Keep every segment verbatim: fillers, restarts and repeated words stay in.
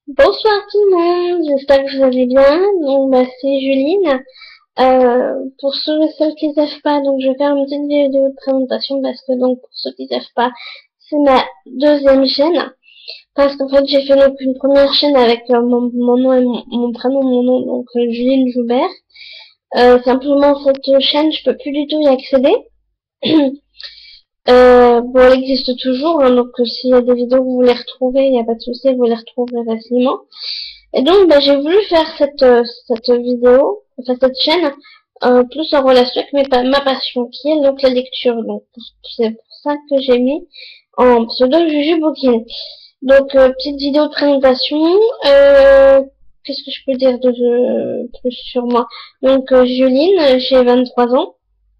Bonsoir tout le monde, j'espère que vous allez bien. Donc bah, c'est Juline. Euh, pour ceux et celles qui ne savent pas, donc je vais faire une petite vidéo de présentation parce que donc pour ceux qui ne savent pas, c'est ma deuxième chaîne. Parce qu'en fait j'ai fait donc une première chaîne avec euh, mon, mon nom et mon, mon prénom, mon nom, donc euh, Juline Joubert. Euh, simplement cette chaîne, je peux plus du tout y accéder. Euh, bon, elle existe toujours, hein, donc euh, s'il y a des vidéos que vous voulez retrouver, il n'y a pas de souci, vous les retrouverez facilement. Et donc, bah, j'ai voulu faire cette, euh, cette vidéo, enfin cette chaîne, euh, plus en relation avec mes, ma passion, qui est donc la lecture. Donc, c'est pour ça que j'ai mis en pseudo Juju Booking. Donc, euh, petite vidéo de présentation. Euh, Qu'est-ce que je peux dire de, de plus sur moi? Donc, euh, Juline, j'ai vingt-trois ans.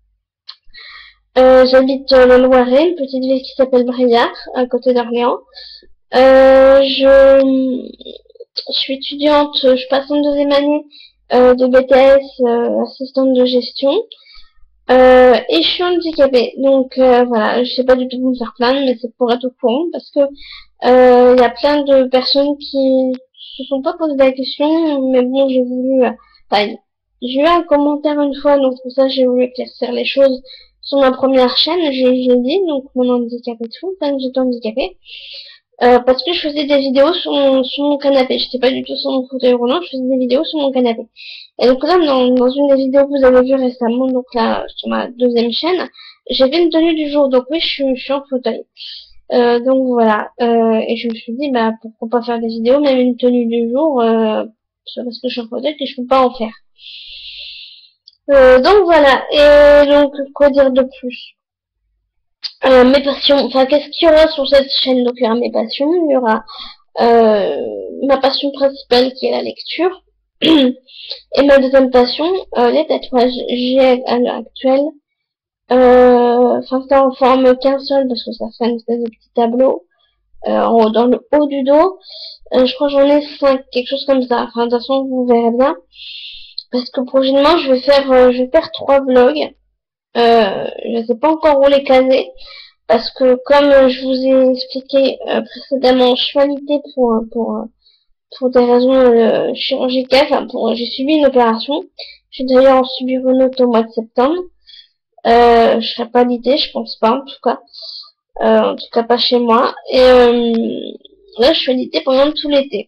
Euh, j'habite euh, le Loiret, une petite ville qui s'appelle Briard, à côté d'Orléans. Euh, je, je suis étudiante, je passe en deuxième année euh, de B T S, euh, assistante de gestion. Euh, et je suis handicapée. Donc euh, voilà, je sais pas du tout vous faire plaindre, mais c'est pour être au courant, parce que il euh, y a plein de personnes qui se sont pas posé la question, mais bon, j'ai voulu... Euh, enfin, j'ai eu un commentaire une fois, donc pour ça j'ai voulu éclaircir les choses sur ma première chaîne, j'ai dit, donc mon handicap et tout, enfin j'étais handicapée. Euh, parce que je faisais des vidéos sur mon, sur mon canapé. J'étais pas du tout sur mon fauteuil roulant, je faisais des vidéos sur mon canapé. Et donc là, dans, dans une des vidéos que vous avez vues récemment, donc là, sur ma deuxième chaîne, j'ai fait une tenue du jour. Donc oui, je suis, je suis en fauteuil. Euh, donc voilà. Euh, et je me suis dit, bah, pourquoi pas faire des vidéos, même une tenue du jour, euh, parce que je suis en fauteuil, que je peux pas en faire. Euh, donc voilà. Et donc, quoi dire de plus? Euh, mes passions, enfin, qu'est-ce qu'il y aura sur cette chaîne? Donc il y aura mes passions, il y aura euh, ma passion principale qui est la lecture. Et ma deuxième passion, euh, les tatouages. J'ai à l'heure actuelle, euh, enfin c'est en forme qu'un seul parce que ça fait une espèce de petit tableau euh, en haut, dans le haut du dos. Euh, je crois que j'en ai cinq, quelque chose comme ça. Enfin de toute façon vous verrez bien. Parce que prochainement je vais faire, euh, je vais faire trois vlogs. Euh, je sais pas encore où les caser. Parce que comme je vous ai expliqué euh, précédemment, je suis alitée pour, pour, pour des raisons euh, chirurgicales. Enfin, pour, j'ai subi une opération. Je vais d'ailleurs en subir une autre au mois de septembre. Euh, je serai pas alitée, je pense pas en tout cas. Euh, en tout cas pas chez moi. Et euh, là, je suis alitée pendant tout l'été.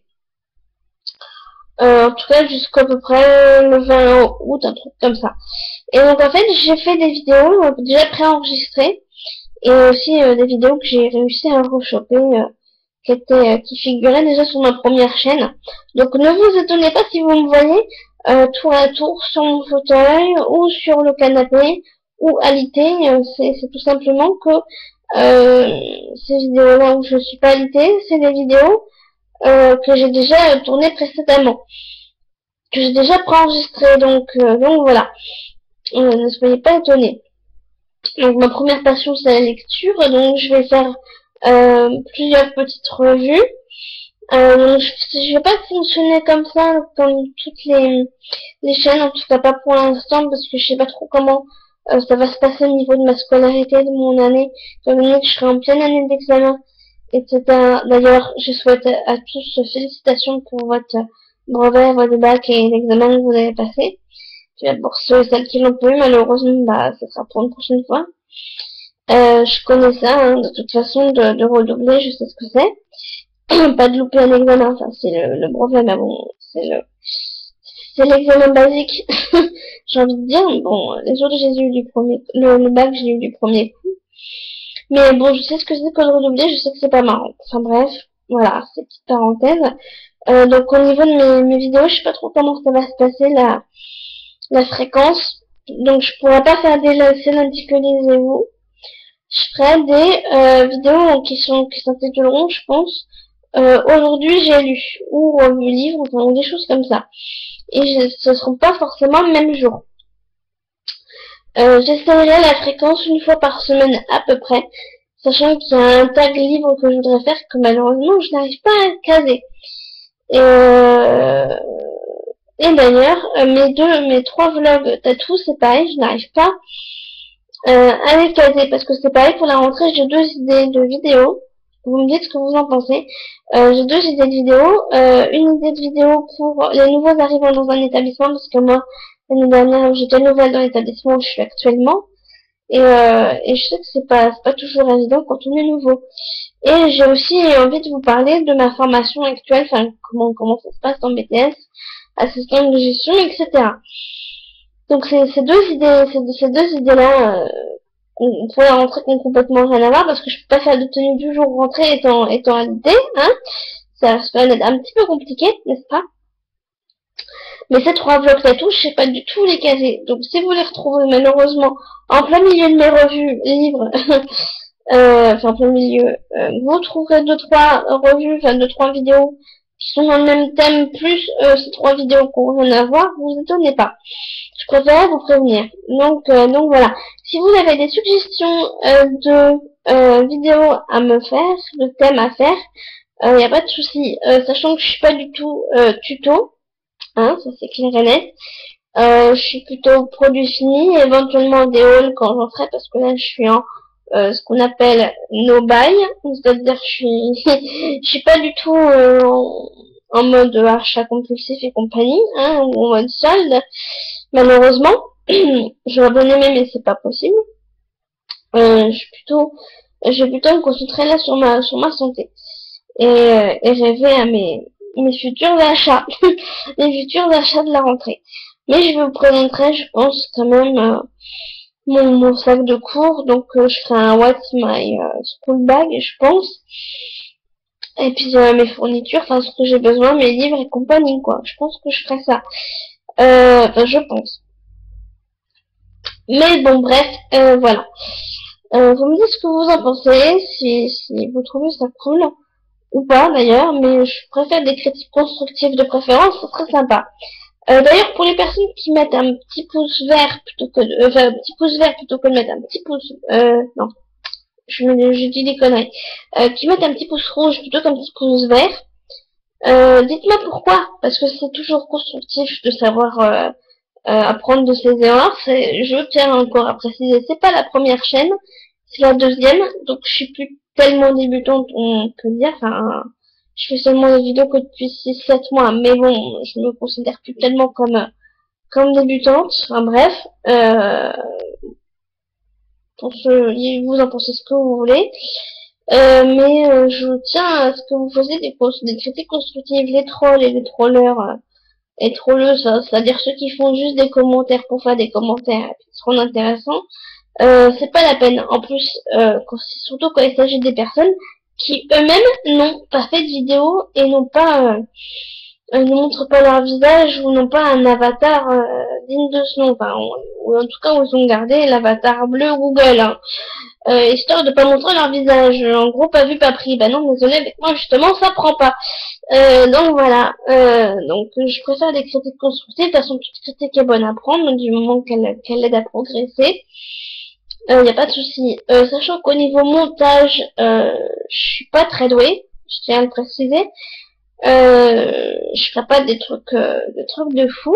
Euh, en tout cas jusqu'à peu près le vingt août, un truc comme ça. Et donc en fait, j'ai fait des vidéos euh, déjà préenregistrées. Et aussi euh, des vidéos que j'ai réussi à rechoper, euh, qui étaient, euh, qui figuraient déjà sur ma première chaîne. Donc ne vous étonnez pas si vous me voyez euh, tour à tour sur mon fauteuil ou sur le canapé ou alité. Euh, c'est, c'est tout simplement que euh, ces vidéos-là où je suis pas alitée, c'est des vidéos euh, que j'ai déjà tournées précédemment, que j'ai déjà préenregistrées. Donc euh, donc voilà, euh, ne soyez pas étonnés. Donc ma première passion c'est la lecture, donc je vais faire euh, plusieurs petites revues. Euh, donc je, je vais pas fonctionner comme ça comme toutes les, les chaînes, en tout cas pas pour l'instant parce que je sais pas trop comment euh, ça va se passer au niveau de ma scolarité, de mon année, étant donné que je serai en pleine année d'examen, et cetera. D'ailleurs, je souhaite à tous félicitations pour votre brevet, votre bac et l'examen que vous avez passé. Puis pour ceux et celles qui l'ont pas eu, malheureusement, bah, ce sera pour une prochaine fois. Euh, je connais ça, hein, de toute façon, de, de redoubler, je sais ce que c'est. Pas de louper un examen, enfin, c'est le, le brevet, mais bon, c'est le, c'est l'examen basique. J'ai envie de dire, bon, les autres, j'ai eu du premier, le, le bac, j'ai eu du premier coup. Mais bon, je sais ce que c'est que de redoubler, je sais que c'est pas marrant. Enfin bref, voilà, c'est petite parenthèse. Euh, donc au niveau de mes, mes vidéos, je sais pas trop comment ça va se passer, la, la fréquence. Donc je pourrais pas faire des scènes indiqualisez-vous. Je ferai des euh, vidéos qui sont qui s'intituleront, je pense, euh, aujourd'hui j'ai lu ou revu livre, enfin des choses comme ça. Et je, ce seront pas forcément le même jour. Euh, J'essaierai la fréquence une fois par semaine à peu près, sachant qu'il y a un tag livre que je voudrais faire que malheureusement je n'arrive pas à caser. Et, euh, et d'ailleurs, mes deux, mes trois vlogs tatou, c'est pareil, je n'arrive pas euh, à les caser parce que c'est pareil pour la rentrée, j'ai deux idées de vidéos. Vous me dites ce que vous en pensez. Euh, j'ai deux idées de vidéos. Euh, une idée de vidéo pour les nouveaux arrivants dans un établissement, parce que moi, l'année dernière, j'étais nouvelle dans l'établissement où je suis actuellement. Et, euh, et je sais que c'est pas, c'est pas toujours évident quand on est nouveau. Et j'ai aussi envie de vous parler de ma formation actuelle, enfin, comment, comment ça se passe en B T S, assistante de gestion, et cetera. Donc, c'est ces deux idées, ces, ces deux idées-là, euh, on pourrait rentrer qui ont complètement rien à voir, parce que je peux pas faire de tenue du jour rentrée étant, étant alité, hein. Ça va être un petit peu compliqué, n'est-ce pas? Mais ces trois blocs-là tout, je sais pas du tout les caser. Donc, si vous les retrouvez, malheureusement, en plein milieu de mes revues, livres, euh, enfin, en plein milieu, euh, vous trouverez deux, trois revues, enfin, deux, trois vidéos qui sont dans le même thème, plus euh, ces trois vidéos qu'on vient d'avoir, vous étonnez pas. Je préfère vous prévenir. Donc, euh, donc voilà. Si vous avez des suggestions euh, de euh, vidéos à me faire, de thèmes à faire, il euh, n'y a pas de souci. Euh, sachant que je suis pas du tout euh, tuto, hein, ça c'est clair et net. Euh, je suis plutôt produit fini, éventuellement des hauls quand j'en ferai, parce que là je suis en euh, ce qu'on appelle no buy, c'est-à-dire je suis je suis pas du tout euh, en, en mode achat compulsif et compagnie, hein, ou en mode solde. Malheureusement, j'aurais bien aimé, mais c'est pas possible. Euh, je suis plutôt, je vais plutôt me concentrer là sur ma, sur ma santé et, euh, et rêver à mes, mes futurs achats, les futurs achats de la rentrée. Mais je vous présenterai, je pense quand même euh, mon, mon sac de cours, donc euh, je ferai un What's My uh, School Bag, je pense. Et puis euh, mes fournitures, enfin ce que j'ai besoin, mes livres et compagnie, quoi. Je pense que je ferai ça. Euh, enfin, je pense. Mais bon, bref, euh, voilà. Euh, vous me dites ce que vous en pensez, si, si vous trouvez ça cool, ou pas d'ailleurs, mais je préfère des critiques constructives de préférence, c'est très sympa. Euh, d'ailleurs, pour les personnes qui mettent un petit pouce vert plutôt que de, euh, enfin, un petit pouce vert plutôt que de mettre un petit pouce, euh, non, je, me, je dis des conneries, euh, qui mettent un petit pouce rouge plutôt qu'un petit pouce vert, euh, dites-moi pourquoi, parce que c'est toujours constructif de savoir euh, euh, apprendre de ses erreurs. Je tiens encore à préciser, c'est pas la première chaîne, c'est la deuxième, donc je suis plus tellement débutante, on peut dire, enfin, je fais seulement des vidéos que depuis six sept mois, mais bon, je me considère plus tellement comme comme débutante, enfin bref, euh, pour ce, vous en pensez ce que vous voulez, euh, mais euh, je tiens à ce que vous faisiez des, des critiques constructives, les trolls et les trollers, euh, et trolleuses, c'est-à-dire ceux qui font juste des commentaires pour faire des commentaires qui seront intéressants, euh, c'est pas la peine. En plus, euh, quand, surtout quand il s'agit des personnes qui eux-mêmes n'ont pas fait de vidéo et n'ont pas, euh, ne montrent pas leur visage ou n'ont pas un avatar euh, digne de ce nom, enfin, ou en tout cas où ils ont gardé l'avatar bleu Google, hein, euh, histoire de pas montrer leur visage. En gros, pas vu, pas pris. Bah non, désolé, avec moi justement, ça prend pas. Euh, donc voilà. Euh, donc je préfère des critiques constructives. De toute façon, toute critique est bonne à prendre, du moment qu'elle qu'elle aide à progresser. Il euh, n'y a pas de souci. Euh, sachant qu'au niveau montage, euh, je suis pas très douée, je tiens à le préciser. Euh, je ferai pas des trucs, euh, des trucs de fou.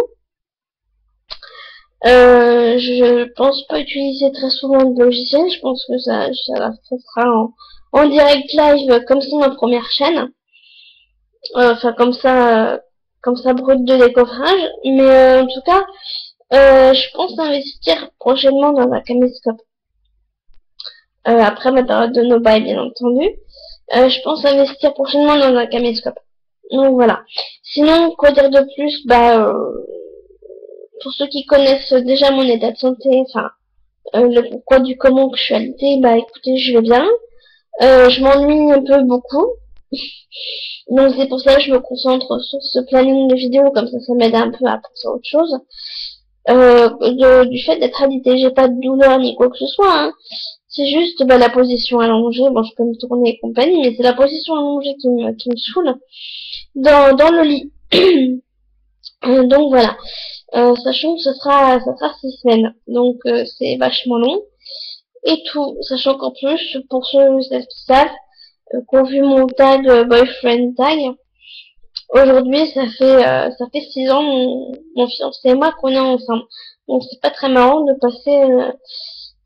Euh, je pense pas utiliser très souvent de logiciel. Je pense que ça, ça, ça sera en, en direct live, comme c'est ma première chaîne. Euh, enfin, comme ça, euh, comme ça brut de décoffrage. Mais euh, en tout cas, euh, je pense investir prochainement dans un caméscope. Euh, après ma période de no-buy, bien entendu. Euh, je pense investir prochainement dans un caméscope. Donc voilà. Sinon, quoi dire de plus? Bah, euh, pour ceux qui connaissent déjà mon état de santé, enfin, euh, le pourquoi du comment que je suis alitée, bah écoutez, je vais bien. Euh, je m'ennuie un peu beaucoup. Donc c'est pour ça que je me concentre sur ce planning de vidéos, comme ça ça m'aide un peu à penser à autre chose. Euh, de, du fait d'être alitée, j'ai pas de douleur ni quoi que ce soit, hein. C'est juste bah, la position allongée, bon je peux me tourner et compagnie, mais c'est la position allongée qui me, qui me saoule dans, dans le lit. Donc voilà. Euh, sachant que ce sera, ça sera six semaines. Donc euh, c'est vachement long. Et tout. Sachant qu'en plus, pour ceux qui savent, euh, qui ont vu mon tag euh, boyfriend tag, aujourd'hui ça fait euh, ça fait six ans mon, mon fiancé et moi qu'on est ensemble. Donc c'est pas très marrant de passer euh,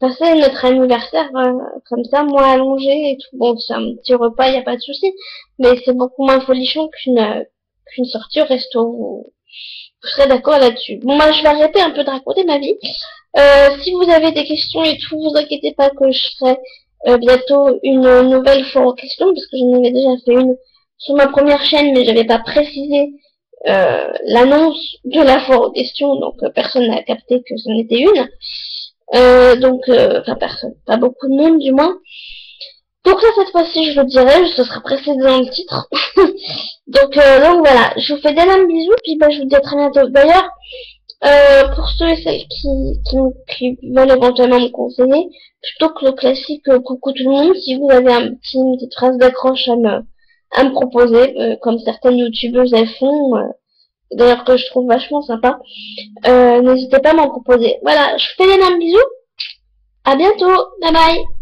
passer notre anniversaire euh, comme ça, moi allongé et tout. Bon, c'est un petit repas, y a pas de souci, mais c'est beaucoup moins folichon qu'une euh, qu'une sortie au resto. Vous, vous serez d'accord là-dessus. Bon, moi, je vais arrêter un peu de raconter ma vie. Euh, si vous avez des questions et tout, vous inquiétez pas que je ferai euh, bientôt une nouvelle foire aux questions, parce que j'en avais déjà fait une sur ma première chaîne, mais j'avais pas précisé euh, l'annonce de la foire aux questions, donc euh, personne n'a capté que c'en était une. Euh, donc, euh, enfin personne, pas beaucoup de monde du moins. Donc là, cette fois-ci, je le dirai, ce sera précisé dans le titre. donc, euh, donc voilà, je vous fais d'énormes bisous, puis bah, je vous dis à très bientôt. D'ailleurs, euh, pour ceux et celles qui, qui, qui veulent éventuellement me conseiller, plutôt que le classique euh, coucou tout le monde, si vous avez un petit, une petite phrase d'accroche à me, à me proposer, euh, comme certaines youtubeuses elles font, euh, d'ailleurs que je trouve vachement sympa, euh, n'hésitez pas à m'en proposer. Voilà, je vous fais d'énormes bisous, à bientôt, bye bye.